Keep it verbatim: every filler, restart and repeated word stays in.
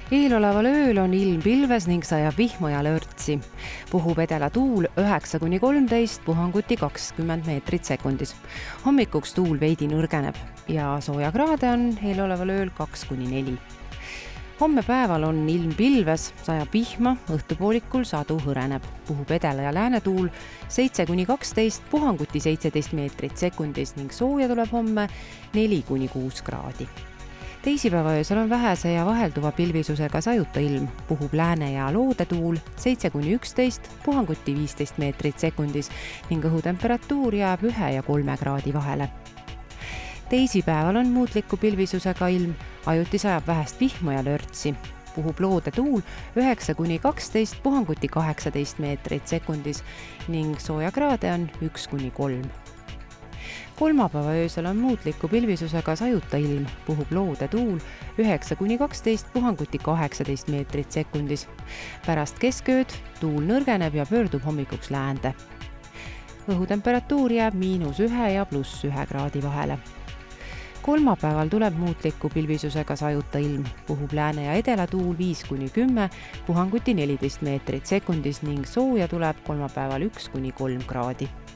Eeloleval ööl on ilm pilves ning sajab vihma ja lörtsi. Puhub edela tuul üheksa kuni kolmteist, puhanguti kakskümmend meetrit sekundis. Hommikuks tuul veidi nõrgeneb ja soojakraade on eeloleval ööl kaks kuni neli. Homme päeval on ilm pilves, sajab vihma, õhtupoolikul sadu hõreneb. Puhub edela ja lääne tuul seitse kuni kaksteist, puhanguti seitseteist meetrit sekundis ning sooja tuleb homme neli kuni kuus kraadi. Teisipäeva öösel on vähese ja vahelduva pilvisusega sajuta ilm, puhub lääne ja loodetuul seitse kuni üksteist, puhanguti viisteist meetrit sekundis ning õhutemperatuur jääb ühe ja kolme kraadi vahele. Teisipäeval on muutliku pilvisusega ilm, ajuti sajab vähest vihma ja lörtsi, puhub loodetuul üheksa kuni kaksteist, puhanguti kaheksateist meetrit sekundis ning soojakraade on üks kuni kolm. Kolmapäeva öösel on muutliku pilvisusega sajuta ilm, puhub loodetuul üheksa kuni kaksteist, puhanguti kaheksateist meetrit sekundis. Pärast keskööd tuul nõrgeneb ja pöördub hommikuks läände. Õhutemperatuur jääb miinus ühe ja pluss ühe kraadi vahele. Kolmapäeval tuleb muutliku pilvisusega sajuta ilm, puhub lääne ja edela tuul viis kuni kümme, puhanguti neliteist meetrit sekundis ning sooja tuleb kolmapäeval üks kuni kolm kraadi.